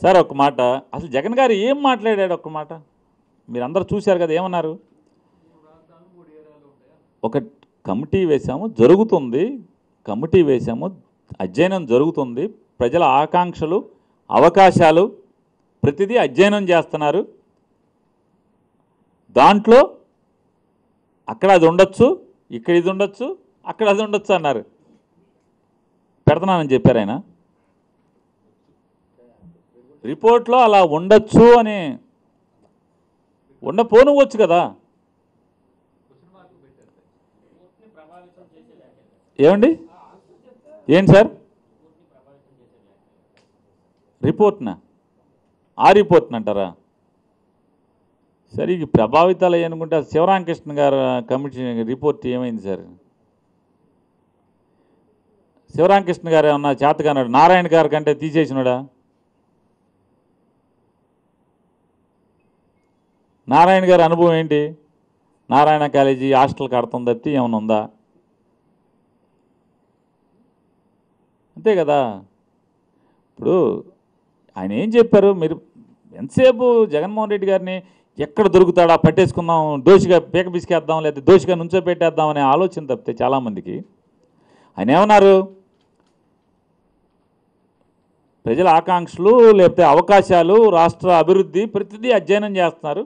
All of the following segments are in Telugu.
సార్ ఒక మాట, అసలు జగన్ గారు ఏం మాట్లాడాడు? ఒక్క మాట మీరందరూ చూశారు కదా, ఏమన్నారు? ఒక కమిటీ వేశాము, జరుగుతుంది, కమిటీ వేశాము, అధ్యయనం జరుగుతుంది, ప్రజల ఆకాంక్షలు అవకాశాలు ప్రతిదీ అధ్యయనం చేస్తున్నారు, దాంట్లో అక్కడ అది ఉండొచ్చు, ఇక్కడ ఇది ఉండొచ్చు, అక్కడ అది ఉండొచ్చు అన్నారు. పెడుతున్నానని చెప్పారు ఆయన. రిపోర్ట్లో అలా ఉండొచ్చు అని ఉండపోనువచ్చు కదా. ఏమండి ఏంటి సార్ రిపోర్ట్నా? ఆ రిపోర్ట్ని అంటారా? సరే, ఇది ప్రభావితాలు అయ్యనుకుంటే శివరామకృష్ణ గారు కమిటీ రిపోర్ట్ ఏమైంది సార్? శివరామకృష్ణ గారు ఏమన్నా చేతగానాడు? నారాయణ గారి కంటే తీసేసినాడా? నారాయణ గారి అనుభవం ఏంటి? నారాయణ కాలేజీ హాస్టల్ కడతాం తప్పితే ఏమైనా ఉందా? అంతే కదా. ఇప్పుడు ఆయన ఏం చెప్పారు? మీరు ఎంతసేపు జగన్మోహన్ రెడ్డి గారిని ఎక్కడ దొరుకుతాడా పట్టేసుకుందాం, దోషిగా పీక బిసికేద్దాం, లేదా దోషిగా నుంచోపెట్టేద్దాం అనే ఆలోచన తప్పితే చాలామందికి. ఆయన ఏమన్నారు? ప్రజల ఆకాంక్షలు లేకపోతే అవకాశాలు, రాష్ట్ర అభివృద్ధి ప్రతిదీ అధ్యయనం చేస్తున్నారు,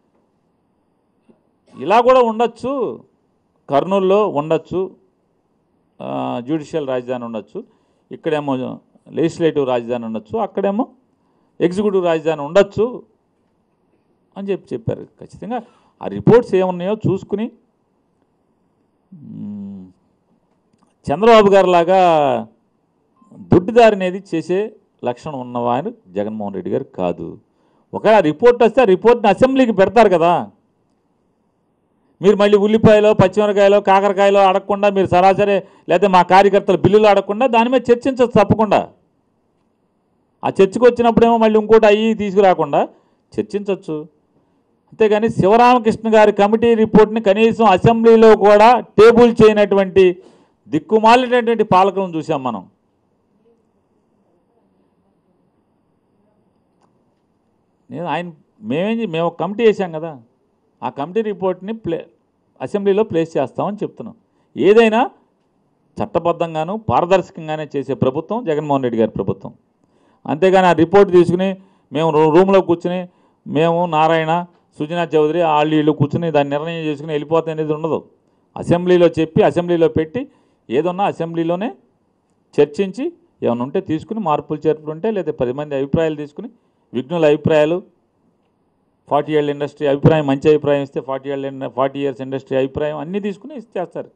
ఇలా కూడా ఉండొచ్చు, కర్నూలులో ఉండొచ్చు జ్యుడిషియల్ రాజధాని ఉండొచ్చు, ఇక్కడేమో లెజిస్లేటివ్ రాజధాని ఉండొచ్చు, అక్కడేమో ఎగ్జిక్యూటివ్ రాజధాని ఉండొచ్చు అని చెప్పారు. ఖచ్చితంగా ఆ రిపోర్ట్స్ ఏమున్నాయో చూసుకుని చంద్రబాబు గారు లాగా దొడ్డిదారి అనేది చేసే లక్షణం ఉన్నవారు జగన్మోహన్ రెడ్డి గారు కాదు. ఒకవేళ రిపోర్ట్ వస్తే ఆ రిపోర్ట్ని అసెంబ్లీకి పెడతారు కదా. మీరు మళ్ళీ ఉల్లిపాయలో, పచ్చిమిరకాయలో, కాకరకాయలో అడగకుండా, మీరు సరాసరి లేకపోతే మా కార్యకర్తల బిల్లులు అడగకుండా దాని మీద చర్చించవచ్చు తప్పకుండా. ఆ చర్చకు వచ్చినప్పుడేమో మళ్ళీ ఇంకోటి అయ్యి తీసుకురాకుండా చర్చించవచ్చు. అంతేగాని శివరామకృష్ణ గారి కమిటీ రిపోర్ట్ని కనీసం అసెంబ్లీలో కూడా టేబుల్ చేయనటువంటి దిక్కుమాలినటువంటి పాలకులను చూసాం మనం. మేము కమిటీ వేసాం కదా, ఆ కమిటీ రిపోర్ట్ని అసెంబ్లీలో ప్లేస్ చేస్తామని చెప్తున్నాం. ఏదైనా చట్టబద్ధంగాను పారదర్శకంగానే చేసే ప్రభుత్వం జగన్మోహన్ రెడ్డి గారి ప్రభుత్వం. అంతేగాని ఆ రిపోర్ట్ తీసుకుని మేము రూమ్లో కూర్చుని మేము నారాయణ, సుజనా చౌదరి వీళ్ళు కూర్చుని దాన్ని నిర్ణయం చేసుకుని వెళ్ళిపోతాయి అనేది ఉండదు. అసెంబ్లీలో చెప్పి అసెంబ్లీలో పెట్టి ఏదన్నా అసెంబ్లీలోనే చర్చించి ఏమైనా ఉంటే తీసుకుని మార్పులు చేర్పులు ఉంటే లేదా 10 మంది అభిప్రాయాలు తీసుకుని విఘ్నుల అభిప్రాయాలు, 40 ఏళ్ళ ఇండస్ట్రీ అభిప్రాయం, మంచి అభిప్రాయం ఇస్తే 40 ఇయర్స్ ఇండస్ట్రీ అభిప్రాయం అన్నీ తీసుకుని ఇచ్చేస్తారు.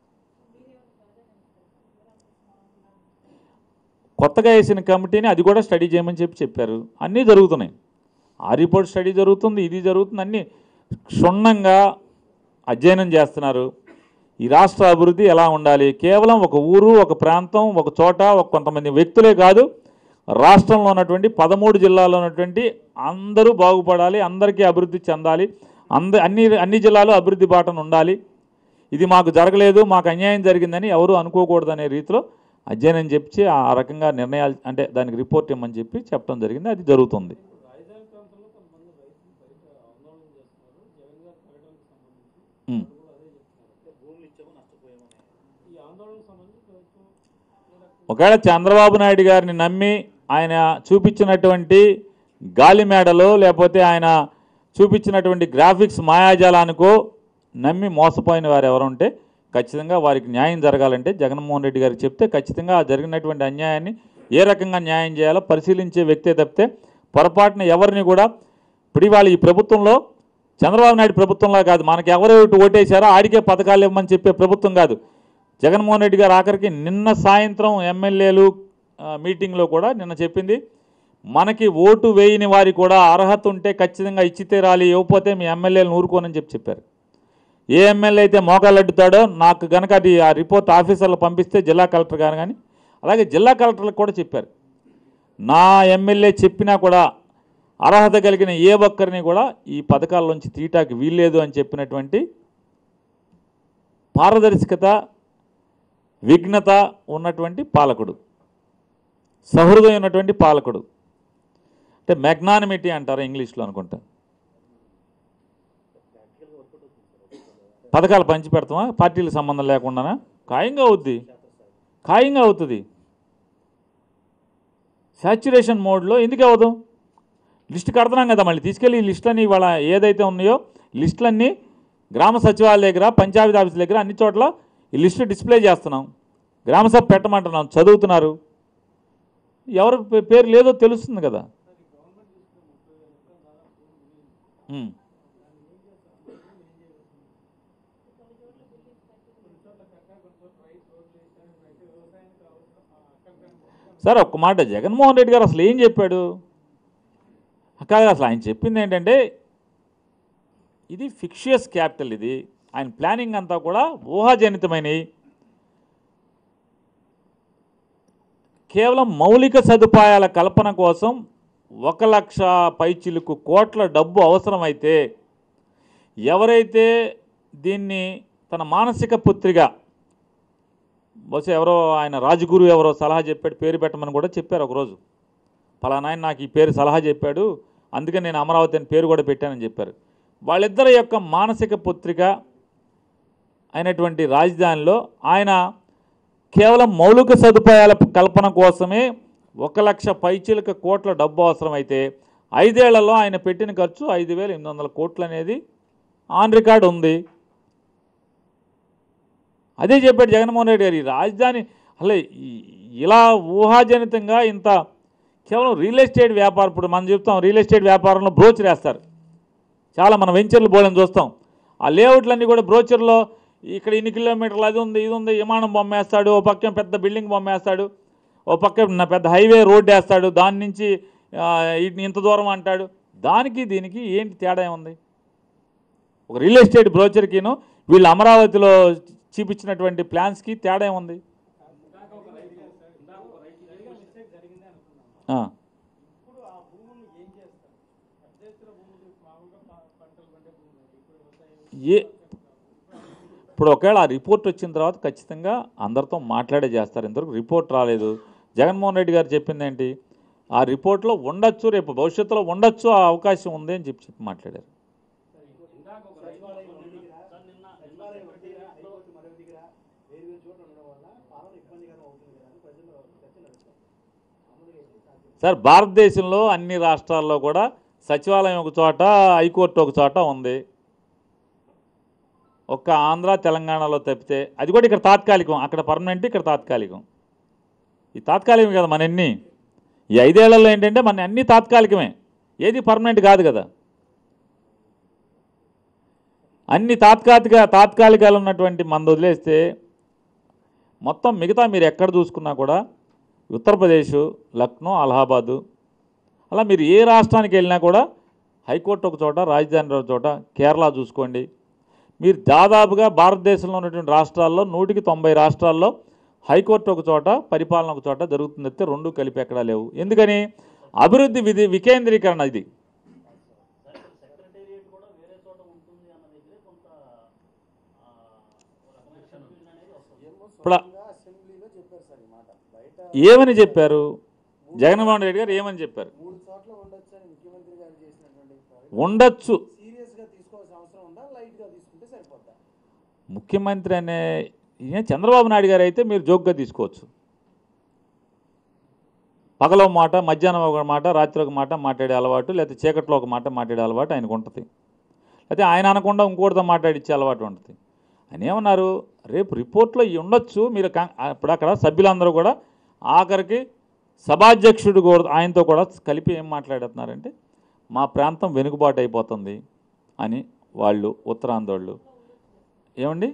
కొత్తగా వేసిన కమిటీని అది కూడా స్టడీ చేయమని చెప్పారు. అన్నీ జరుగుతున్నాయి. ఆ రిపోర్ట్ స్టడీ జరుగుతుంది, ఇది జరుగుతుంది, అన్నీ క్షుణ్ణంగా అధ్యయనం చేస్తున్నారు. ఈ రాష్ట్ర అభివృద్ధి ఎలా ఉండాలి, కేవలం ఒక ఊరు, ఒక ప్రాంతం, ఒక చోట, కొంతమంది వ్యక్తులే కాదు, రాష్ట్రంలో ఉన్నటువంటి 13 జిల్లాల్లో ఉన్నటువంటి అందరూ బాగుపడాలి, అందరికీ అభివృద్ధి చెందాలి, అన్ని జిల్లాలు అభివృద్ధి బాటను ఉండాలి. ఇది మాకు జరగలేదు, మాకు అన్యాయం జరిగిందని ఎవరు అనుకోకూడదనే రీతిలో అధ్యయనం చెప్పి ఆ రకంగా నిర్ణయాలు అంటే దానికి రిపోర్ట్ ఇవ్వమని చెప్పడం జరిగింది. అది జరుగుతుంది. ఒకవేళ చంద్రబాబు నాయుడు గారిని నమ్మి ఆయన చూపించినటువంటి గాలి మేడలో లేకపోతే ఆయన చూపించినటువంటి గ్రాఫిక్స్ మాయాజాలానికో నమ్మి మోసపోయిన వారు ఎవరుంటే ఖచ్చితంగా వారికి న్యాయం జరగాలంటే జగన్మోహన్ రెడ్డి గారికి చెప్తే ఖచ్చితంగా జరిగినటువంటి అన్యాయాన్ని ఏ రకంగా న్యాయం చేయాలో పరిశీలించే వ్యక్తే తప్పితే పొరపాటున ఎవరిని కూడా ఇప్పుడు ఇవాళ ఈ ప్రభుత్వంలో చంద్రబాబు నాయుడు ప్రభుత్వంలా కాదు, మనకి ఎవరు ఓటేశారో ఆడికే పథకాలు ఇవ్వమని చెప్పే ప్రభుత్వం కాదు. జగన్మోహన్ రెడ్డి గారు ఆఖరికి నిన్న సాయంత్రం ఎమ్మెల్యేలు మీటింగ్లో కూడా నిన్న చెప్పింది, మనకి ఓటు వేయని వారి కూడా అర్హత ఉంటే ఖచ్చితంగా ఇచ్చి తీరాలి, ఇవ్వకపోతే మీ ఎమ్మెల్యేలు ఊరుకోనని చెప్పారు. ఏ ఎమ్మెల్యే అయితే మోకాళ్ళు అడ్డుతాడో నాకు కనుక అది ఆ రిపోర్ట్ ఆఫీసర్లు పంపిస్తే జిల్లా కలెక్టర్ గారు కానీ అలాగే జిల్లా కలెక్టర్లకు కూడా చెప్పారు, నా ఎమ్మెల్యే చెప్పినా కూడా అర్హత కలిగిన ఏ ఒక్కరిని కూడా ఈ పథకాల్లోంచి తీయటానికి వీల్లేదు అని చెప్పినటువంటి పారదర్శకత, విఘ్నత ఉన్నటువంటి పాలకుడు, సహృదయం ఉన్నటువంటి పాలకుడు. అంటే మ్యాగ్నానిమిటీ అంటారు ఇంగ్లీష్లో అనుకుంటా. పథకాలు పంచి పెడతామా పార్టీలకు సంబంధం లేకుండానా? ఖాయంగా అవుతుంది. సాచ్యురేషన్ మోడ్లో ఎందుకు అవ్వదు? లిస్టు కడుతున్నాం కదా, మళ్ళీ తీసుకెళ్ళి ఈ లిస్టులన్నీ ఇవాళ ఏదైతే ఉన్నాయో లిస్టులన్నీ గ్రామ సచివాలయ దగ్గర, పంచాయతీ ఆఫీస్ దగ్గర అన్ని చోట్ల ఈ లిస్టు డిస్ప్లే చేస్తున్నాం. గ్రామసభ పెట్టమంటున్నాం, చదువుతున్నారు. ఎవరి పేరు లేదో తెలుస్తుంది కదా. సార్ ఒక్క మాట, జగన్మోహన్ రెడ్డి గారు అసలు ఏం చెప్పాడు? కాదు, అసలు ఆయన చెప్పింది ఏంటంటే ఇది ఫిక్షియస్ క్యాపిటల్. ఇది ఆయన ప్లానింగ్ అంతా కూడా ఊహాజనితమైనవి. కేవలం మౌలిక సదుపాయాల కల్పన కోసం 1,00,000 పైచిలుకు కోట్ల డబ్బు అవసరమైతే ఎవరైతే దీన్ని తన మానసిక పుత్రిగా, బహుశా ఎవరో ఆయన రాజగురు ఎవరో సలహా చెప్పాడు, పేరు పెట్టమని కూడా చెప్పారు ఒకరోజు. పలానా ఆయన నాకు ఈ పేరు సలహా చెప్పాడు, అందుకని నేను అమరావతి అని పేరు కూడా పెట్టానని చెప్పారు. వాళ్ళిద్దరి యొక్క మానసిక పుత్రిక అయినటువంటి రాజధానిలో ఆయన కేవలం మౌలిక సదుపాయాల కల్పన కోసమే 1,00,000 పైచిలుక కోట్ల డబ్బు అవసరమైతే 5 ఏళ్లలో ఆయన పెట్టిన ఖర్చు 5,800 కోట్లు అనేది ఆన్ రికార్డ్ ఉంది. అదే చెప్పాడు జగన్మోహన్ రెడ్డి గారు. ఈ రాజధాని అసలు ఇలా ఊహాజనితంగా ఇంత కేవలం రియల్ ఎస్టేట్ వ్యాపారం, ఇప్పుడు మనం చెప్తాం రియల్ ఎస్టేట్ వ్యాపారంలో బ్రోచర్ వేస్తారు చాలా, మనం వెంచర్లు బోర్డుని చూస్తాం. ఆ లేఅవుట్లన్నీ కూడా బ్రోచర్లో ఇక్కడ ఇన్ని కిలోమీటర్లు అది ఉంది ఇది ఉంది, విమానం బొమ్మ వేస్తాడు, ఓ పక్క పెద్ద బిల్డింగ్ బొమ్మ వేస్తాడు, ఓ పక్క పెద్ద హైవే రోడ్డు వేస్తాడు, దాని నుంచి ఇంత దూరం అంటాడు. దానికి దీనికి ఏంటి తేడా ఏముంది? ఒక రియల్ ఎస్టేట్ బ్రోచర్కిను వీళ్ళు అమరావతిలో చూపించినటువంటి ప్లాన్స్కి తేడా ఏముంది? ఇప్పుడు ఒకవేళ ఆ రిపోర్ట్ వచ్చిన తర్వాత ఖచ్చితంగా అందరితో మాట్లాడే చేస్తారు. ఇంతవరకు రిపోర్ట్ రాలేదు. జగన్మోహన్ రెడ్డి గారు చెప్పింది ఏంటి? ఆ రిపోర్ట్లో ఉండొచ్చు, రేపు భవిష్యత్తులో ఉండొచ్చు, ఆ అవకాశం ఉంది అని చెప్పి మాట్లాడారు. సార్ భారతదేశంలో అన్ని రాష్ట్రాల్లో కూడా సచివాలయం ఒక చోట, హైకోర్టు ఒక చోట ఉంది. ఒక్క ఆంధ్ర తెలంగాణలో తప్పితే, అది కూడా ఇక్కడ తాత్కాలికం, అక్కడ పర్మనెంట్, ఇక్కడ తాత్కాలికం. ఈ తాత్కాలికం కదా మన అన్నీ. ఈ 5 ఏళ్లలో ఏంటంటే మన అన్నీ తాత్కాలికమే, ఏది పర్మనెంట్ కాదు కదా. అన్ని తాత్కాలికాలు ఉన్నటువంటి మంది వదిలేస్తే మొత్తం మిగతా మీరు ఎక్కడ చూసుకున్నా కూడా ఉత్తరప్రదేశ్, లక్నో, అలహాబాదు, అలా మీరు ఏ రాష్ట్రానికి వెళ్ళినా కూడా హైకోర్టు ఒక చోట, రాజధాని ఒక చోట. కేరళ చూసుకోండి, మీరు దాదాపుగా భారతదేశంలో ఉన్నటువంటి రాష్ట్రాల్లో 100కి 90 రాష్ట్రాల్లో హైకోర్టు ఒక చోట, పరిపాలన ఒక చోట జరుగుతుందంటే రెండు కలిపి ఎక్కడా లేవు. ఎందుకని? అభివృద్ధి వికేంద్రీకరణ. ఇది ఇప్పుడు ఏమని చెప్పారు జగన్మోహన్ రెడ్డి గారు? ఏమని చెప్పారు? ఉండొచ్చు. ముఖ్యమంత్రి అనే చంద్రబాబు నాయుడు గారు అయితే మీరు జోక్గా తీసుకోవచ్చు. పగలో మాట, మధ్యాహ్నం ఒక మాట, రాత్రి ఒక మాట మాట్లాడే అలవాటు, లేకపోతే చీకట్లో ఒక మాట మాట్లాడే అలవాటు ఆయనకు ఉంటుంది. అయితే ఆయన అనకుండా ఇంకోటితో మాట్లాడిచ్చే అలవాటు ఉంటుంది. ఆయన ఏమన్నారు? రేపు రిపోర్ట్లో ఉండొచ్చు. మీరు ఇప్పుడు అక్కడ సభ్యులందరూ కూడా ఆఖరికి సభాధ్యక్షుడు కూడా ఆయనతో కూడా కలిపి ఏం మాట్లాడుతున్నారంటే మా ప్రాంతం వెనుకబాటు అయిపోతుంది అని వాళ్ళు ఉత్తరాంధ్రోళ్ళు. ఏమండి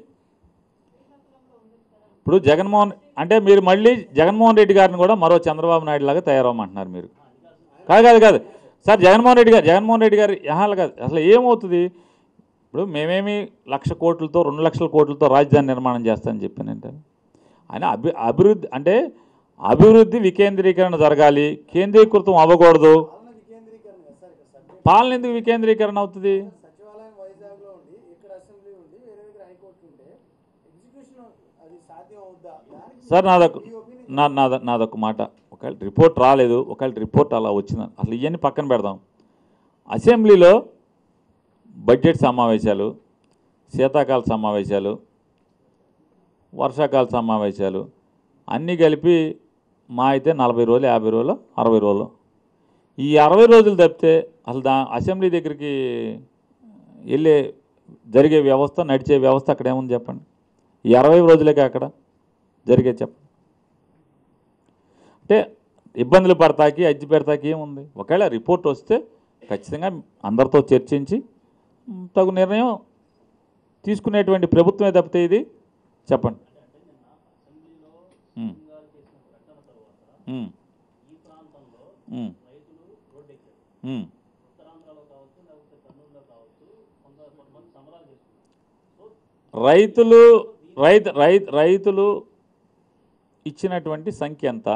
ఇప్పుడు అంటే మీరు మళ్ళీ జగన్మోహన్ రెడ్డి గారిని కూడా మరో చంద్రబాబు నాయుడు లాగా తయారవమంటున్నారు మీరు. కాదు సార్, జగన్మోహన్ రెడ్డి గారు కాదు. అసలు ఏమవుతుంది? ఇప్పుడు మేమేమి 1,00,000 కోట్లతో 2,00,000 కోట్లతో రాజధాని నిర్మాణం చేస్తామని చెప్పానంటే ఆయన అభివృద్ధి అంటే అభివృద్ధి వికేంద్రీకరణ జరగాలి, కేంద్రీకృతం అవ్వకూడదు. పాలన ఎందుకు వికేంద్రీకరణ అవుతుంది? సార్ నాదొక మాట, ఒక ఒకవేళ రిపోర్ట్ రాలేదు, ఒకవేళ రిపోర్ట్ అలా వచ్చింది, అసలు ఇవన్నీ పక్కన పెడదాం. అసెంబ్లీలో బడ్జెట్ సమావేశాలు, శీతాకాల సమావేశాలు, వర్షాకాల సమావేశాలు అన్నీ కలిపి మా అయితే 40 రోజులు, 50 రోజులు, 60 రోజులు. ఈ 60 రోజులు తప్పితే అసలు అసెంబ్లీ దగ్గరికి వెళ్ళే జరిగే వ్యవస్థ, నడిచే వ్యవస్థ అక్కడ ఏముంది చెప్పండి? ఈ 60 రోజులకే అక్కడ జరిగే చెప్పండి. అంటే ఇబ్బందులు పడతాకి, అజ్జి పెడతాకి ఏముంది? ఒకవేళ రిపోర్ట్ వస్తే ఖచ్చితంగా అందరితో చర్చించి తగు నిర్ణయం తీసుకునేటువంటి ప్రభుత్వమే తప్పితే ఇది చెప్పండి. రైతులు ఇచ్చినటువంటి సంఖ్య ఎంత?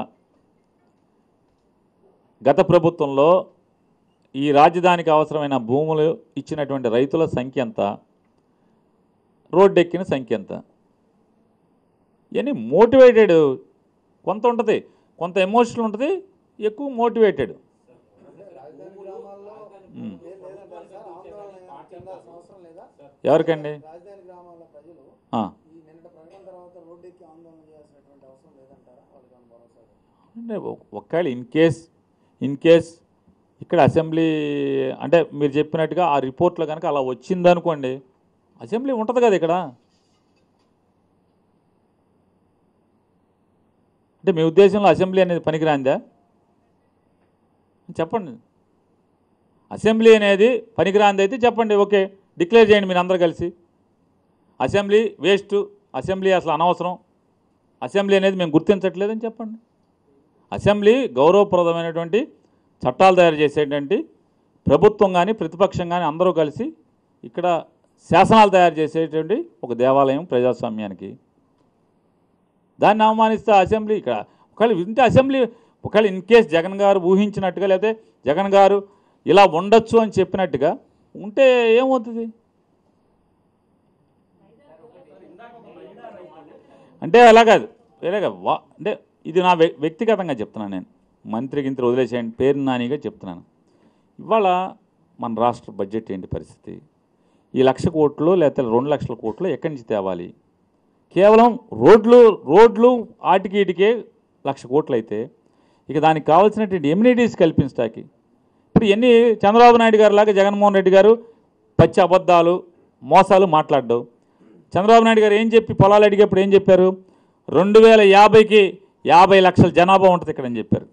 గత ప్రభుత్వంలో ఈ రాజధానికి అవసరమైన భూములు ఇచ్చినటువంటి రైతుల సంఖ్య ఎంత? రోడ్డెక్కిన సంఖ్య ఎంత? ఇవన్నీ మోటివేటెడ్ కొంత ఉంటుంది, కొంత ఎమోషనల్ ఉంటుంది, ఎక్కువ మోటివేటెడ్. ఎవరికండి? అంటే ఒకవేళ ఇన్ కేస్ ఇక్కడ అసెంబ్లీ అంటే మీరు చెప్పినట్టుగా ఆ రిపోర్ట్లో కనుక అలా వచ్చిందనుకోండి, అసెంబ్లీ ఉంటుంది కదా ఇక్కడ. అంటే మీ ఉద్దేశంలో అసెంబ్లీ అనేది పనికిరాందా చెప్పండి. అసెంబ్లీ అనేది పనికిరాంది అయితే చెప్పండి, ఓకే డిక్లేర్ చేయండి మీరు అందరూ కలిసి. అసెంబ్లీ వేస్ట్, అసెంబ్లీ అసలు అనవసరం, అసెంబ్లీ అనేది మేము గుర్తించట్లేదని చెప్పండి. అసెంబ్లీ గౌరవప్రదమైనటువంటి చట్టాలు తయారు చేసేటువంటి ప్రభుత్వం కానీ ప్రతిపక్షం కానీ అందరూ కలిసి ఇక్కడ శాసనాలు తయారు చేసేటువంటి ఒక దేవాలయం ప్రజాస్వామ్యానికి. దాన్ని అవమానిస్తే అసెంబ్లీ ఇక్కడ ఒకవేళ వింటే అసెంబ్లీ ఒకవేళ ఇన్ కేస్ జగన్ గారు ఊహించినట్టుగా లేకపోతే జగన్ గారు ఇలా ఉండొచ్చు అని చెప్పినట్టుగా ఉంటే ఏమవుతుంది? అంటే అలా కాదు, వేరేగా అంటే ఇది నా వ్యక్తిగతంగా చెప్తున్నాను, నేను మంత్రి గింత్రి వదిలేసేయండి, పేరు నానిగా చెప్తున్నాను. ఇవాళ మన రాష్ట్ర బడ్జెట్ ఏంటి పరిస్థితి? ఈ 1,00,000 కోట్లు లేకపోతే 2 లక్షల కోట్లు ఎక్కడి నుంచి తేవాలి? కేవలం రోడ్లు ఆటికి ఇటుకే 1,00,000 కోట్లు అయితే ఇక దానికి కావాల్సినటువంటి ఎమ్యూనిటీస్ కల్పించడానికి ఇప్పుడు ఎన్ని చంద్రబాబు నాయుడు గారు లాగా జగన్మోహన్ రెడ్డి గారు పచ్చి అబద్ధాలు మోసాలు మాట్లాడ్డావు. చంద్రబాబు నాయుడు గారు ఏం చెప్పి పొలాలు అడిగేప్పుడు ఏం చెప్పారు? 2050కి 50 లక్షల జనాభా ఉంటుంది ఇక్కడ అని చెప్పారు.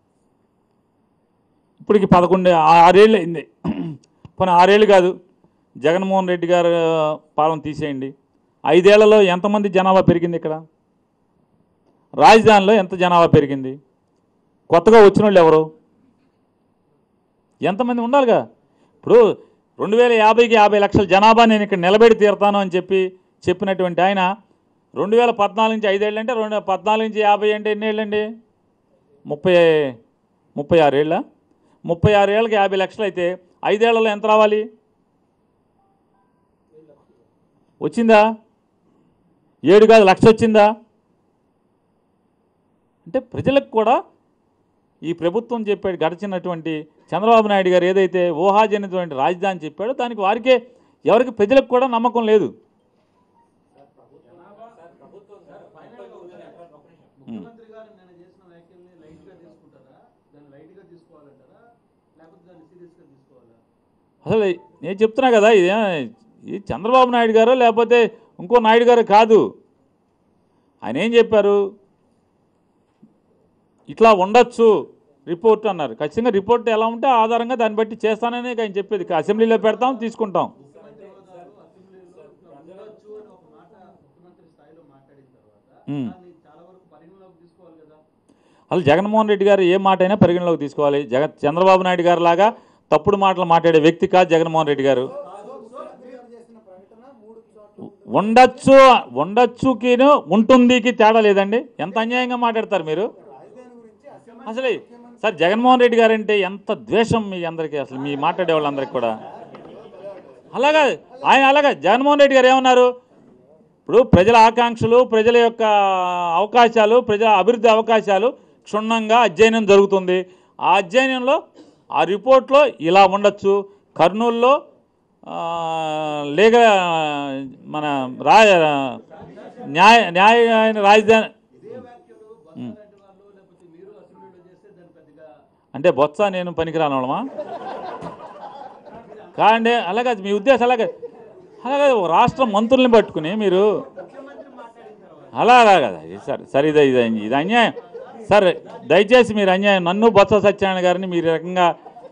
ఇప్పటికి 6 ఏళ్ళు అయింది. పోనీ 6 ఏళ్ళు కాదు, జగన్మోహన్ రెడ్డి గారు పాలన తీసేయండి, 5 ఏళ్లలో ఎంతమంది జనాభా పెరిగింది? ఇక్కడ రాజధానిలో ఎంత జనాభా పెరిగింది? కొత్తగా వచ్చిన వాళ్ళు ఎవరు? ఎంతమంది ఉండాలిగా? ఇప్పుడు 2050కి 50 లక్షల జనాభా నేను ఇక్కడ నిలబెడి తీరుతాను అని చెప్పినటువంటి ఆయన 2014 నుంచి 5 ఏళ్ళు అంటే 2014 నుంచి 50 అంటే ఎన్ని ఏళ్ళండి? 36 ఏళ్ళ? 36 ఏళ్ళకి 50 లక్షలు అయితే 5 ఏళ్లలో ఎంత రావాలి? వచ్చిందా? 7 కాదు, 1,00,000 వచ్చిందా? అంటే ప్రజలకు కూడా ఈ ప్రభుత్వం చెప్పాడు, గడిచినటువంటి చంద్రబాబు నాయుడు గారు ఏదైతే ఊహాజనితమైన రాజధాని చెప్పాడో దానికి వారికే ఎవరికి ప్రజలకు కూడా నమ్మకం లేదు. అసలు నేను చెప్తున్నా కదా, ఇది చంద్రబాబు నాయుడు గారు లేకపోతే ఇంకో నాయుడు గారు కాదు. ఆయన ఏం చెప్పారు? ఇట్లా ఉండొచ్చు రిపోర్ట్ అన్నారు. ఖచ్చితంగా రిపోర్ట్ ఎలా ఉంటే ఆధారంగా దాన్ని బట్టి చేస్తానని ఆయన చెప్పేది. అసెంబ్లీలో పెడతాం, తీసుకుంటాం. అసలు జగన్మోహన్ రెడ్డి గారు ఏ మాట అయినా పరిగణలోకి తీసుకోవాలి. చంద్రబాబు నాయుడు గారు లాగా తప్పుడు మాటలు మాట్లాడే వ్యక్తి కాదు జగన్మోహన్ రెడ్డి గారు. ఉండొచ్చుకిను ఉంటుందికి తేడా లేదండి. ఎంత అన్యాయంగా మాట్లాడతారు మీరు అసలు. సార్ జగన్మోహన్ రెడ్డి గారు అంటే ఎంత ద్వేషం మీ అందరికీ, అసలు మీ మాట్లాడే వాళ్ళందరికీ కూడా. అలాగా జగన్మోహన్ రెడ్డి గారు ఏమన్నారు? ఇప్పుడు ప్రజల ఆకాంక్షలు, ప్రజల యొక్క అవకాశాలు, ప్రజల అభివృద్ధి అవకాశాలు క్షుణ్ణంగా అధ్యయనం జరుగుతుంది. ఆ అధ్యయనంలో ఆ రిపోర్ట్లో ఇలా ఉండొచ్చు, కర్నూలులో లేక మన న్యాయ రాజధాని అంటే బొత్స నేను పనికిరాని వాళ్ళమా? కాండి అలాగే మీ ఉద్దేశం అలాగే రాష్ట్ర మంత్రుల్ని పట్టుకుని మీరు అలా కదా సార్ ఇది అన్యాయం సార్. దయచేసి మీరు అన్యాయం నన్ను బొత్స సత్యనారాయణ గారిని మీరు రకంగా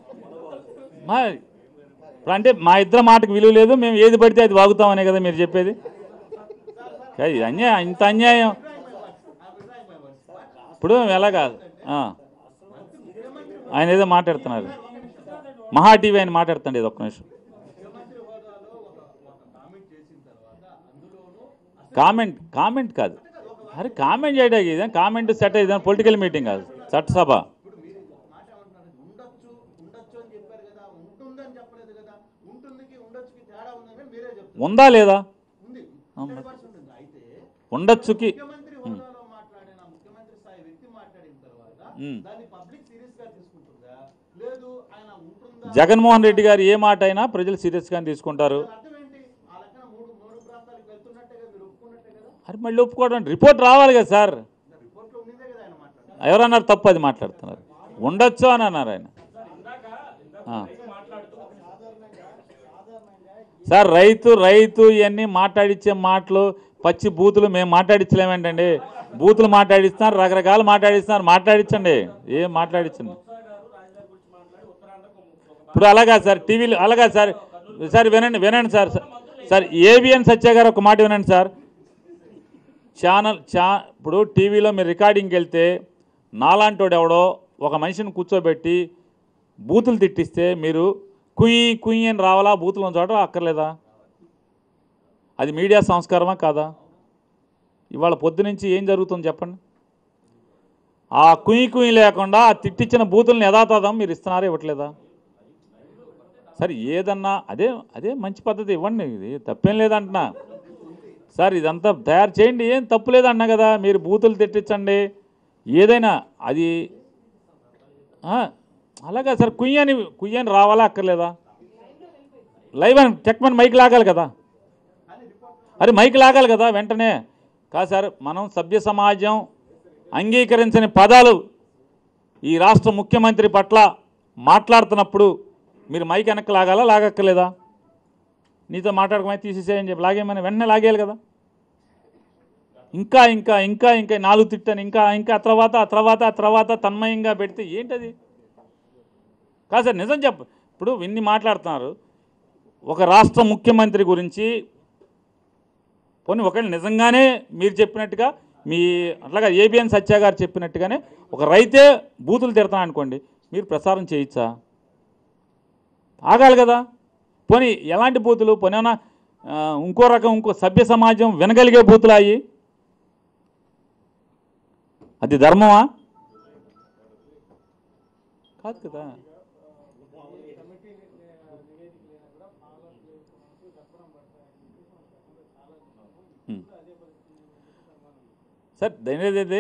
ఇప్పుడు అంటే మా ఇద్దరు మాటకు విలువ లేదు, మేము ఏది పడితే అది వాగుతామనే కదా మీరు చెప్పేది. ఇది అన్యాయం, ఇంత అన్యాయం. ఇప్పుడు ఎలా కాదు ఆయన ఏదో మాట్లాడుతున్నారు, మహా టీవీ ఆయన మాట్లాడుతుంది. ఇది ఒక్క నిమిషం. కామెంట్ కాదు, అరే కామెంట్ చేయడానికి ఇదే కామెంట్ సెట్ అయితే పొలిటికల్ మీటింగ్ కాదు, చట్టసభ. ఉందా లేదా? ఉండొచ్చుకి జగన్మోహన్ రెడ్డి గారు ఏ మాట అయినా ప్రజలు సీరియస్గానే తీసుకుంటారు. అది మళ్ళీ ఒప్పుకోవడం రిపోర్ట్ రావాలి కదా సార్. ఎవరన్నారు తప్పు అది మాట్లాడుతున్నారు, ఉండొచ్చు అని అన్నారు ఆయన. సార్ రైతు ఇవన్నీ మాట్లాడించే మాటలు పచ్చి బూతులు మేము మాట్లాడించలేమేంటండి? బూతులు మాట్లాడిస్తున్నారు, రకరకాలు మాట్లాడించండి, ఏం మాట్లాడించండి. ఇప్పుడు అలాగా సార్ టీవీలో అలాగా సార్ వినండి సార్ ఏబిఎన్ సత్య గారు ఒక మాట వినండి సార్. ఇప్పుడు టీవీలో మీరు రికార్డింగ్కి వెళ్తే నాలాంటోడు ఎవడో ఒక మనిషిని కూర్చోబెట్టి బూతులు తిట్టిస్తే మీరు కుయ్యి అని రావాలా? బూతులు ఉన్న చోట అక్కర్లేదా? అది మీడియా సంస్కారమా కాదా? ఇవాళ పొద్దు నుంచి ఏం జరుగుతుంది చెప్పండి. ఆ కుయ్యి లేకుండా ఆ తిట్టించిన బూతులను యథాతథం మీరు ఇస్తున్నారా ఇవ్వట్లేదా? సరే ఏదన్నా అదే మంచి పద్ధతి ఇవ్వండి, ఇది తప్పేం లేదంటున్నా సార్. ఇదంతా తయారు చేయండి, ఏం తప్పు లేదన్నా కదా. మీరు బూతులు తిట్టించండి ఏదైనా, అది అలాగా సార్. కుయ్యని రావాలా అక్కర్లేదా? లైవ్ అని చెక్మని మైక్ లాగాలి కదా, అరే మైక్ లాగాలి కదా వెంటనే. కాదు సార్, మనం సభ్య సమాజం అంగీకరించని పదాలు ఈ రాష్ట్ర ముఖ్యమంత్రి పట్ల మాట్లాడుతున్నప్పుడు మీరు మైక్ వెనక్కి లాగాలా లాగక్కర్లేదా? నీతో మాట్లాడకమై తీసేసేయని చెప్పి లాగేమని వెంటనే లాగేయాలి కదా. ఇంకా 4 తిట్టని ఇంకా తర్వాత తన్మయంగా పెడితే ఏంటది? కాదు సార్ నిజం చెప్పు. ఇప్పుడు ఇన్ని మాట్లాడుతున్నారు ఒక రాష్ట్ర ముఖ్యమంత్రి గురించి. పోనీ ఒకవేళ నిజంగానే మీరు చెప్పినట్టుగా మీ అట్లాగా ఏబిఎన్ సత్య గారు చెప్పినట్టుగానే ఒక రైతే బూతులు తిడతాను అనుకోండి, మీరు ప్రసారం చేయొచ్చా? ఆగాలి కదా. పోనీ ఎలాంటి బూతులు? పోనీ ఏమన్నా ఇంకో రకం ఇంకో సభ్య సమాజం వినగలిగే బూతులు అయ్యి అది ధర్మమా? కాదు కదా. సార్ దానిది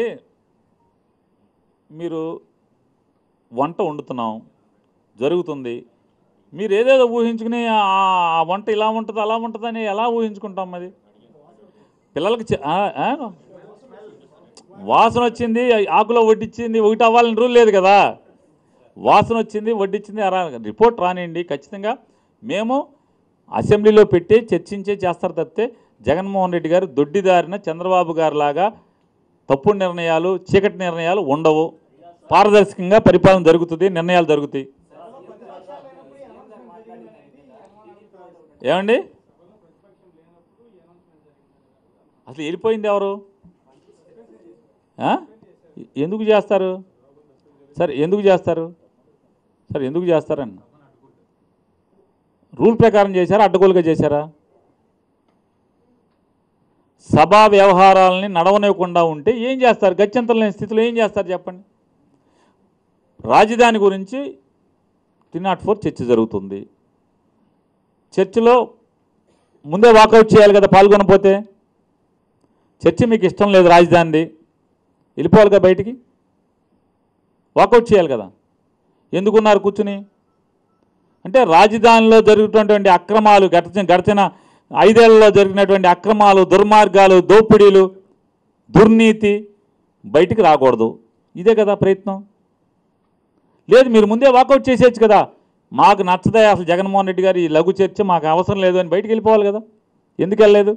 మీరు వంట వండుతున్నాం జరుగుతుంది, మీరు ఏదేదో ఊహించుకుని ఆ వంట ఇలా ఉంటుంది అలా ఉంటుందని ఎలా ఊహించుకుంటాం? అది పిల్లలకి వాసన వచ్చింది ఆకులో వడ్డించింది ఒకటి అవ్వాలని రూల్ లేదు కదా. వాసన వచ్చింది వడ్డించింది రిపోర్ట్ రానివ్వండి. ఖచ్చితంగా మేము అసెంబ్లీలో పెట్టి చర్చించే చేస్తారు తప్పితే జగన్మోహన్ రెడ్డి గారు దొడ్డిదారిన చంద్రబాబు గారు లాగా తప్పుడు నిర్ణయాలు చీకటి నిర్ణయాలు ఉండవు. పారదర్శకంగా పరిపాలన జరుగుతుంది, నిర్ణయాలు జరుగుతాయి. ఏమండి అసలు వెళ్ళిపోయింది ఎవరు? ఎందుకు చేస్తారు సార్? ఎందుకు చేస్తారు సార్? ఎందుకు చేస్తారని రూల్ ప్రకారం చేశారా అడ్డగోలుగా చేశారా? సభా వ్యవహారాలని నడవనివ్వకుండా ఉంటే ఏం చేస్తారు? గత్యంతరం లేని స్థితిలో ఏం చేస్తారు చెప్పండి. రాజధాని గురించి 304 చర్చ జరుగుతుంది. చర్చలో ముందే వాకౌట్ చేయాలి కదా పాల్గొనకపోతే. చర్చ మీకు ఇష్టం లేదు రాజధానిది, వెళ్ళిపోవాలి కదా బయటికి. వాకౌట్ చేయాలి కదా. ఎందుకున్నారు కూర్చుని? అంటే రాజధానిలో జరుగుతున్నటువంటి అక్రమాలు, గడిచిన 5 ఏళ్లలో జరిగినటువంటి అక్రమాలు, దుర్మార్గాలు, దోపిడీలు, దుర్నీతి బయటికి రాకూడదు. ఇదే కదా ప్రయత్నం. లేదు, మీరు ముందే వాకౌట్ చేసేయచ్చు కదా. మాకు నచ్చదే అసలు జగన్మోహన్ రెడ్డి గారు ఈ లఘు చర్చ మాకు అవసరం లేదు అని బయటికి వెళ్ళిపోవాలి కదా. ఎందుకు వెళ్ళలేదు?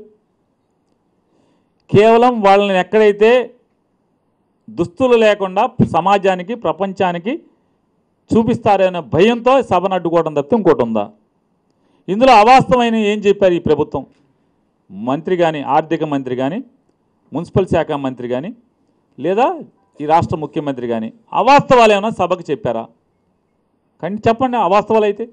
కేవలం వాళ్ళని ఎక్కడైతే దుస్తులు లేకుండా సమాజానికి, ప్రపంచానికి చూపిస్తారనే భయంతో సభను అడ్డుకోవడం తప్పితే ఇంకోటి ఉందా? ఇందులో అవాస్తవమైన ఏం చెప్పారు ఈ ప్రభుత్వం? మంత్రి కానీ, ఆర్థిక మంత్రి కానీ, మున్సిపల్ శాఖ మంత్రి కానీ, లేదా ఈ రాష్ట్ర ముఖ్యమంత్రి కానీ అవాస్తవాలు ఏమైనా సభకు చెప్పారా? కానీ చెప్పండి అవాస్తవాలు అయితే.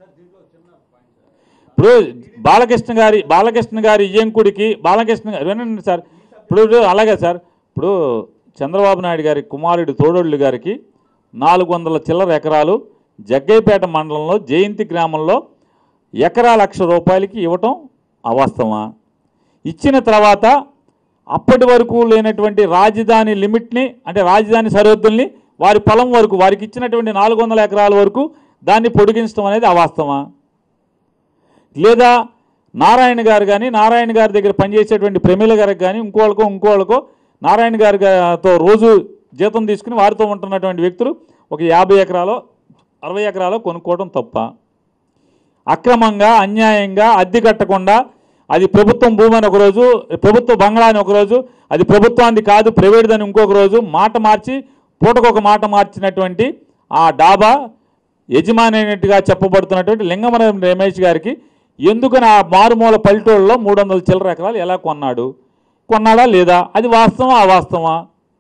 ఇప్పుడు బాలకృష్ణ గారి ఇయ్యంకుడికి బాలకృష్ణ గారు వినండి సార్. ఇప్పుడు అలాగే సార్, ఇప్పుడు చంద్రబాబు నాయుడు గారి కుమారుడు తోడోళ్ళు గారికి 400 చిల్లర ఎకరాలు జగ్గైపేట మండలంలో జయంతి గ్రామంలో ఎకరా ₹1,00,000 ఇవ్వటం అవాస్తవమా? ఇచ్చిన తర్వాత అప్పటి వరకు లేనటువంటి రాజధాని లిమిట్ని, అంటే రాజధాని సరిహద్దుల్ని వారి పొలం వరకు, వారికి ఇచ్చినటువంటి 400 ఎకరాల వరకు దాన్ని పొడిగించడం అనేది అవాస్తవమా? లేదా నారాయణ గారు కానీ, నారాయణ గారి దగ్గర పనిచేసేటువంటి ప్రమీల గారికి కానీ, ఇంకోళ్ళకో నారాయణ గారితో రోజు జీతం తీసుకుని వారితో ఉంటున్నటువంటి వ్యక్తులు ఒక 50 ఎకరాలో 60 ఎకరాలో కొనుక్కోవడం తప్ప? అక్రమంగా, అన్యాయంగా, అద్దె కట్టకుండా అది ప్రభుత్వం భూమి అని ఒకరోజు, ప్రభుత్వ బంగ్లా అని ఒకరోజు, అది ప్రభుత్వానికి కాదు ప్రైవేట్దని ఇంకొక రోజు మాట మార్చి, పూటకొక మాట మార్చినటువంటి ఆ డాబా యజమాని అయినట్టుగా చెప్పబడుతున్నటువంటి లింగమరం రమేష్ గారికి ఎందుకని ఆ మారుమూల పల్లెటూళ్ళలో 300 చిల్లర ఎకరాలు ఎలా కొన్నాడా లేదా? అది వాస్తవమా అవాస్తవమా?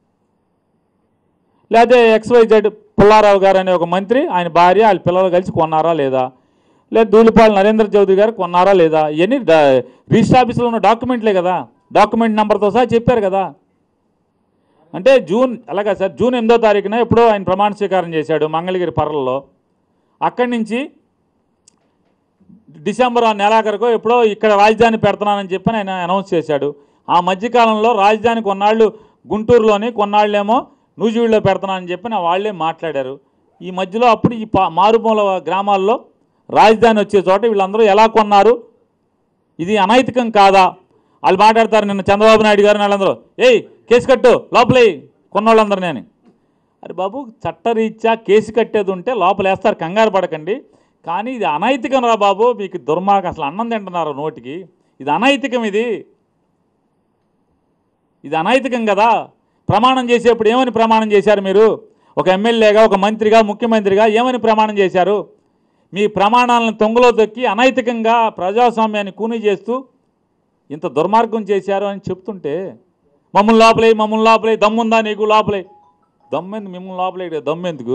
లేకపోతే XYZ పుల్లారావు గారు అనే ఒక మంత్రి, ఆయన భార్య, వాళ్ళ పిల్లలు కలిసి కొన్నారా లేదా? లేదా ధూళిపాల నరేంద్ర చౌదరి గారు కొన్నారా లేదా? ఇవన్నీ రిజిస్టర్ ఆఫీసులో ఉన్న డాక్యుమెంట్లే కదా, డాక్యుమెంట్ నెంబర్తో సహా చెప్పారు కదా. అంటే అలాగా సార్, జూన్ 8వ తారీఖున ఎప్పుడో ఆయన ప్రమాణ స్వీకారం చేశాడు మంగళగిరి పర్లలో. అక్కడి నుంచి డిసెంబర్ నెలాఖరుకో ఎప్పుడో ఇక్కడ రాజధాని పెడుతున్నానని చెప్పని ఆయన అనౌన్స్ చేశాడు. ఆ మధ్యకాలంలో రాజధాని కొన్నాళ్ళు గుంటూరులోని, కొన్నాళ్ళేమో నూజివీడులో పెడుతున్నానని చెప్పి వాళ్ళే మాట్లాడారు. ఈ మధ్యలో అప్పుడు ఈ మారుమూల గ్రామాల్లో రాజధాని వచ్చే చోట వీళ్ళందరూ ఎలా కొన్నారు? ఇది అనైతికం కాదా? వాళ్ళు మాట్లాడతారు. నిన్న చంద్రబాబు నాయుడు గారు వాళ్ళందరూ కేసు కట్టు లోపలే కొన్నోళ్ళందరూ. నేను అరే బాబు, చట్టరీత్యా కేసు కట్టేది ఉంటే లోపలేస్తారు, కంగారు పడకండి. కానీ ఇది అనైతికం రా బాబు, మీకు దుర్మార్గం, అసలు అన్నం తింటున్నారు నోటికి, ఇది అనైతికం, ఇది అనైతికం కదా. ప్రమాణం చేసేప్పుడు ఏమని ప్రమాణం చేశారు మీరు? ఒక ఎమ్మెల్యేగా, ఒక మంత్రిగా, ముఖ్యమంత్రిగా ఏమని ప్రమాణం చేశారు? మీ ప్రమాణాలను తొంగలో తొక్కి అనైతికంగా ప్రజాస్వామ్యాన్ని కూని చేస్తూ ఇంత దుర్మార్గం చేశారు అని చెప్తుంటే మమ్మల్ని లోపలే దమ్ముందా నీకు? లోపలే దమ్మెందుకు? మిమ్మల్ని లోపలే దమ్మెందుకు?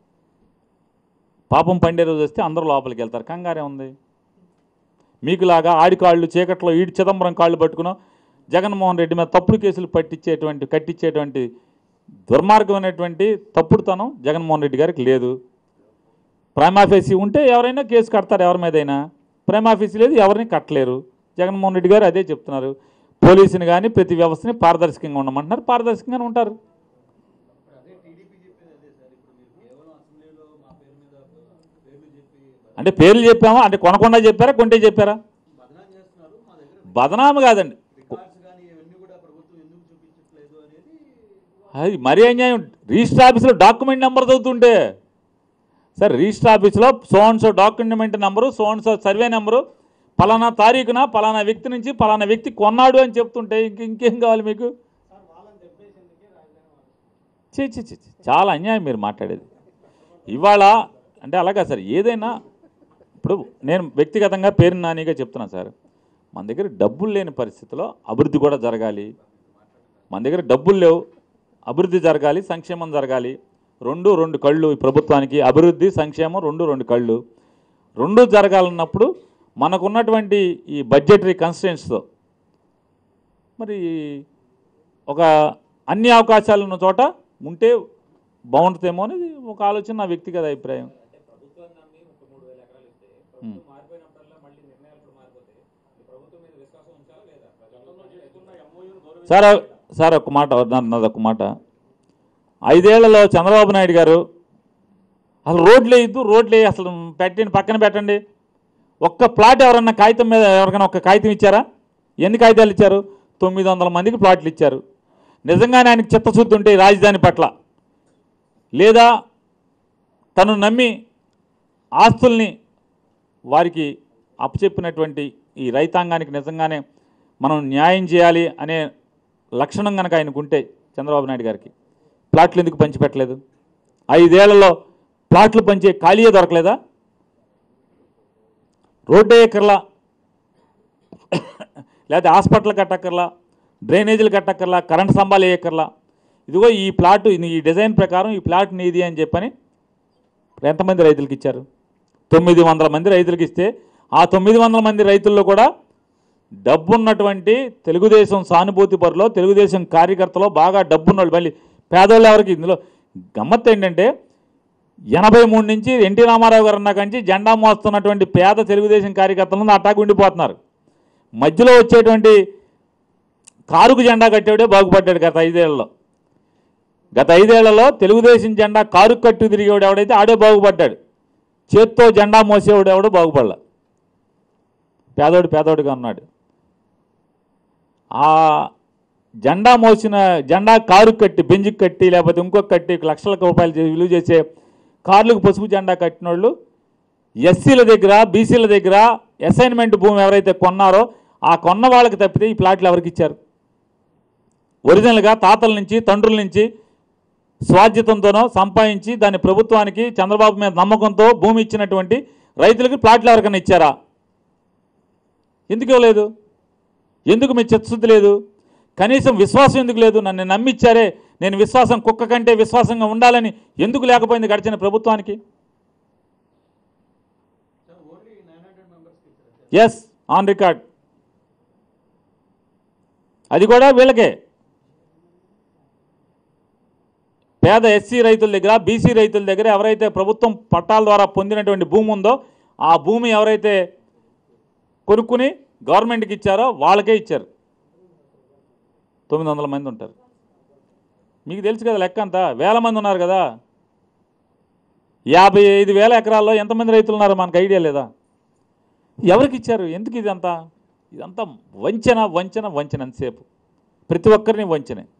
పాపం పండే రోజు వస్తే అందరూ లోపలికి వెళ్తారు, కంగారే ఉంది. మీకులాగా ఆడికాళ్ళు చీకట్లో ఈడి చిదంబరం కాళ్ళు పట్టుకున్నాం జగన్మోహన్ రెడ్డి మీద తప్పుడు కేసులు కట్టించేటువంటి దుర్మార్గమైనటువంటి తప్పుడుతనం జగన్మోహన్ రెడ్డి గారికి లేదు. ప్రైమాఫేసీ ఉంటే ఎవరైనా కేసు కడతారు, ఎవరి మీదైనా. ప్రైమాఫేసీ లేదు, ఎవరిని కట్టలేరు. జగన్మోహన్ రెడ్డి గారు అదే చెప్తున్నారు. పోలీసుని కానీ ప్రతి వ్యవస్థని పారదర్శకంగా ఉండమంటున్నారు, పారదర్శకంగానే ఉంటారు. అంటే పేర్లు చెప్పామా? అంటే కొనకుండా చెప్పారా, కొంటే చెప్పారా? బదనాము కాదండి, అది మరీ అన్యాయం. రిజిస్టర్ ఆఫీసులో డాక్యుమెంట్ నెంబర్ చదువుతుంటే సార్, రిజిస్టర్ ఆఫీసులో so and so document number, so and so survey number, పలానా తారీఖున పలానా వ్యక్తి నుంచి పలానా వ్యక్తి కొన్నాడు అని చెప్తుంటే ఇంకేం కావాలి మీకు? చాలా అన్యాయం మీరు మాట్లాడేది ఇవాళ. అంటే అలాగా సార్, ఏదైనా ఇప్పుడు నేను వ్యక్తిగతంగా పేరు నానిగా చెప్తున్నాను సార్, మన దగ్గర డబ్బులు లేని పరిస్థితిలో అభివృద్ధి కూడా జరగాలి. మన దగ్గర డబ్బులు లేవు, అభివృద్ధి జరగాలి, సంక్షేమం జరగాలి. రెండు కళ్ళు ఈ ప్రభుత్వానికి. అభివృద్ధి, సంక్షేమం రెండు కళ్ళు. రెండు జరగాలన్నప్పుడు మనకున్నటువంటి ఈ బడ్జెటరీ కన్స్ట్రెంట్స్తో మరి ఒక అన్ని అవకాశాలు ఉన్న చోట ఉంటే బాగుంటుందేమో అనేది ఒక ఆలోచన, నా వ్యక్తిగత అభిప్రాయం. సార్ ఒక మాట, నాదొక మాట. 5 ఏళ్లలో చంద్రబాబు నాయుడు గారు అసలు రోడ్లు వేయద్దు, అసలు పెట్టండి, పక్కన పెట్టండి. ఒక్క ప్లాట్ ఎవరన్నా కాగితం మీద ఎవరికైనా ఒక్క కాగితం ఇచ్చారా? ఎన్ని కాగితాలు ఇచ్చారు? 900 మందికి ప్లాట్లు ఇచ్చారు. నిజంగానే ఆయనకు చిత్తశుద్ధి ఉంటే ఈ రాజధాని పట్ల, లేదా తను నమ్మి ఆస్తుల్ని వారికి అప్పచెప్పినటువంటి ఈ రైతాంగానికి నిజంగానే మనం న్యాయం చేయాలి అనే లక్షణం కనుక ఆయనకుంటే చంద్రబాబు నాయుడు గారికి ప్లాట్లు ఎందుకు పంచిపెట్టలేదు? 5 ఏళ్లలో ప్లాట్లు పంచే ఖాళీయే దొరకలేదా? రోడ్డు వేయక్కర్లా, లేకపోతే హాస్పిటల్ కట్టక్కర్లా, డ్రైనేజీలు కట్టక్కర్లా, కరెంట్ స్తంభాలు వేయక్కర్లా. ఇదిగో ఈ ప్లాటు, ఈ డిజైన్ ప్రకారం ఈ ప్లాట్ నీది అని చెప్పని ఎంతమంది రైతులకు ఇచ్చారు? 900 మంది రైతులకు ఇస్తే ఆ 900 మంది రైతుల్లో కూడా డబ్బున్నటువంటి తెలుగుదేశం సానుభూతి పరులో, తెలుగుదేశం కార్యకర్తలో బాగా డబ్బున్నోళ్ళు, మళ్ళీ పేదోళ్ళు ఎవరికి ఇందులో గమ్మత్తు ఏంటంటే 83 నుంచి ఎన్టీ రామారావు గారు అన్నా కానీ జెండా మోస్తున్నటువంటి పేద తెలుగుదేశం కార్యకర్తలను అట్టాకు ఉండిపోతున్నారు. మధ్యలో వచ్చేటువంటి కారుకు జెండా కట్టేవాడే బాగుపడ్డాడు గత 5 ఏళ్లలో. గత 5 ఏళ్లలో తెలుగుదేశం జెండా కారు కట్టు తిరిగేవాడు ఎవడైతే ఆడే బాగుపడ్డాడు. చేత్తో జెండా మోసేవాడు ఎవడో బాగుపడలా. పేదోడిగా ఉన్నాడు. ఆ జెండా మోసిన జెండా కారు కట్టి, బెంజుకి కట్టి, లేకపోతే ఇంకొక కట్టి లక్షల రూపాయలు విలువ చేసే కార్లకు పసుపు జెండా కట్టిన వాళ్ళు ఎస్సీల దగ్గర, బీసీల దగ్గర అసైన్మెంట్ భూమి ఎవరైతే కొన్నారో ఆ కొన్న వాళ్ళకి తప్పితే ఈ ప్లాట్లు ఎవరికి ఇచ్చారు? ఒరిజినల్గా తాతల నుంచి, తండ్రుల నుంచి స్వాధ్యతంతోనో సంపాదించి దాన్ని ప్రభుత్వానికి చంద్రబాబు మీద నమ్మకంతో భూమి ఇచ్చినటువంటి రైతులకి ప్లాట్లు ఎవరికైనా ఇచ్చారా? ఎందుకు ఇవ్వలేదు? ఎందుకు మీ చిత్తశుద్ధి లేదు? కనీసం విశ్వాసం ఎందుకు లేదు? నన్ను నమ్మిచ్చారే, నేను విశ్వాసం కుక్క కంటే విశ్వాసంగా ఉండాలని ఎందుకు లేకపోయింది గడిచిన ప్రభుత్వానికి? Yes, on record. అది కూడా వీళ్ళకే. పేద ఎస్సీ రైతుల దగ్గర, బీసీ రైతుల దగ్గర ఎవరైతే ప్రభుత్వం పట్టాల ద్వారా పొందినటువంటి భూమి ఉందో ఆ భూమి ఎవరైతే కొనుక్కుని గవర్నమెంట్కి ఇచ్చారో వాళ్ళకే ఇచ్చారు. 900 మంది ఉంటారు. మీకు తెలుసు కదా లెక్క అంతా, వేల మంది ఉన్నారు కదా. 55,000 ఎకరాల్లో ఎంతమంది రైతులు ఉన్నారో మనకు ఐడియా లేదా? ఎవరికి ఇచ్చారు? ఎందుకు ఇదంతా వంచన అంతసేపు ప్రతి ఒక్కరిని వంచనే.